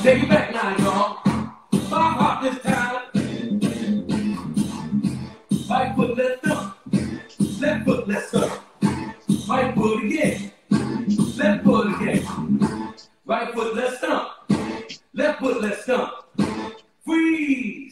Take it back now, y'all. Five hop this time. Right foot, let's stomp. Left foot, let's stomp. Right foot again. Left foot again. Right foot, let's stomp. Left foot, let's stomp. Freeze.